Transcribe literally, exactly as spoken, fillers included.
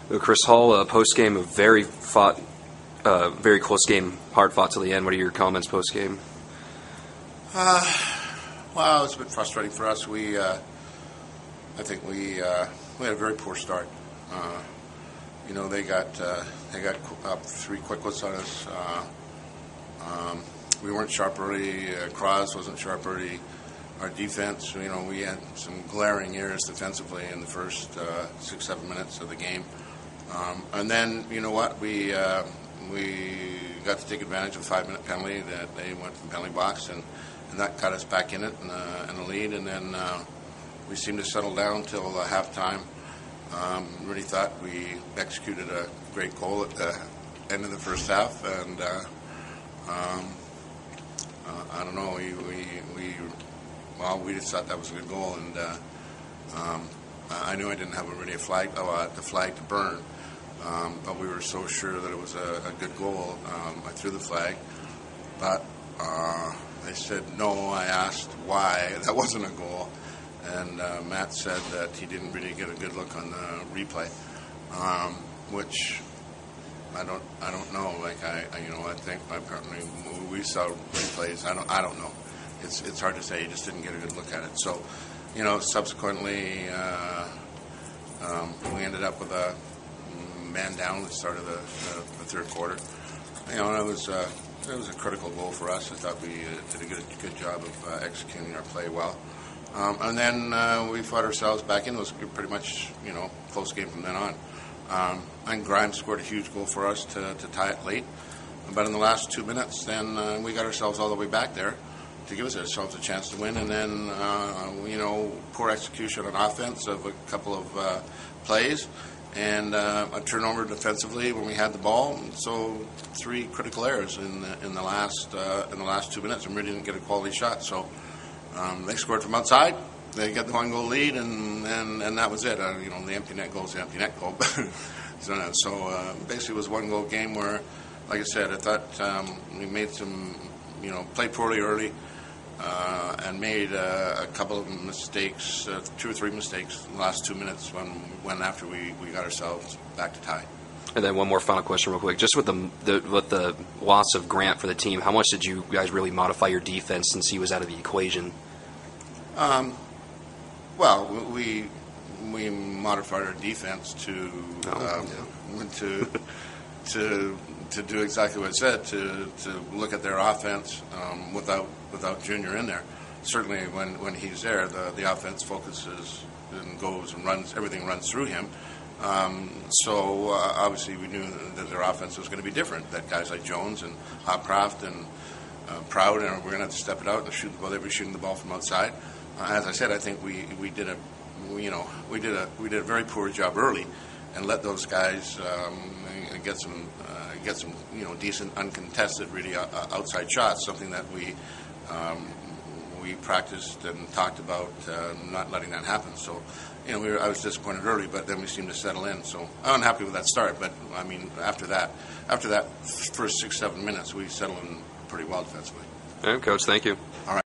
Chris Hall, uh, post game, a very fought, uh, very close game, hard fought till the end. What are your comments post game? Uh, well, it's a bit frustrating for us. We, uh, I think we uh, we had a very poor start. Uh, you know, they got uh, they got up three quick ones on us. Uh, um, we weren't sharp early. Uh, Cross wasn't sharp early. Our defense, you know, we had some glaring errors defensively in the first uh, six, seven minutes of the game. Um, and then, you know what, we uh, we got to take advantage of a five-minute penalty that they went from the penalty box, and, and that got us back in it in the, in the lead. And then uh, we seemed to settle down till uh, halftime. Um, really thought we executed a great goal at the end of the first half, and uh, um, uh, I don't know, we we. we Well, we just thought that was a good goal, and uh, um, I knew I didn't have a really a flag, oh, uh, the flag to burn, um, but we were so sure that it was a, a good goal. Um, I threw the flag, but uh, they said no. I asked why that wasn't a goal, and uh, Matt said that he didn't really get a good look on the replay, um, which I don't, I don't know. Like I, I you know, I think apparently we saw replays. I don't, I don't know. It's it's hard to say. He just didn't get a good look at it. So, you know, subsequently, uh, um, we ended up with a man down at the start of the, the, the third quarter. You know, and it was uh, it was a critical goal for us. I thought we uh, did a good good job of uh, executing our play well. Um, and then uh, we fought ourselves back in. It was pretty much, you know, close game from then on. Um, and Grimes scored a huge goal for us to, to tie it late. But in the last two minutes, then uh, we got ourselves all the way back there to give us ourselves a chance to win. And then, uh, you know, poor execution on offense of a couple of uh, plays, and uh, a turnover defensively when we had the ball. So three critical errors in the, in the last uh, in the last two minutes, and we didn't get a quality shot. So um, they scored from outside. They got the one goal lead, and, and, and that was it. Uh, you know, the empty net goal is the empty net goal. so so uh, basically, it was a one goal game where, like I said, I thought um, we made some, you know, played poorly early. Uh, and made uh, a couple of mistakes, uh, two or three mistakes in the last two minutes when, when after we, we got ourselves back to tie. And then one more final question real quick. Just with the, the with the loss of Grant for the team, how much did you guys really modify your defense since he was out of the equation? Um, well, we we modified our defense to oh, um, yeah. to to to do exactly what it said, to, to look at their offense um, without without Junior in there. Certainly when, when he's there, the, the offense focuses and goes and runs, everything runs through him. Um, so uh, obviously we knew that their offense was going to be different, that guys like Jones and Hopcroft and uh, Proud, and we're going to have to step it out and shoot the ball. They were shooting the ball from outside. Uh, as I said, I think we, we did a we, you know we did a we did a very poor job early, and let those guys um, get some uh, get some you know decent uncontested really uh, outside shots. Something that we um, we practiced and talked about uh, not letting that happen. So you know we were, I was disappointed early, but then we seemed to settle in. So I'm unhappy with that start. But I mean after that after that first six seven minutes we settled in pretty well defensively. All right, Coach. Thank you. All right.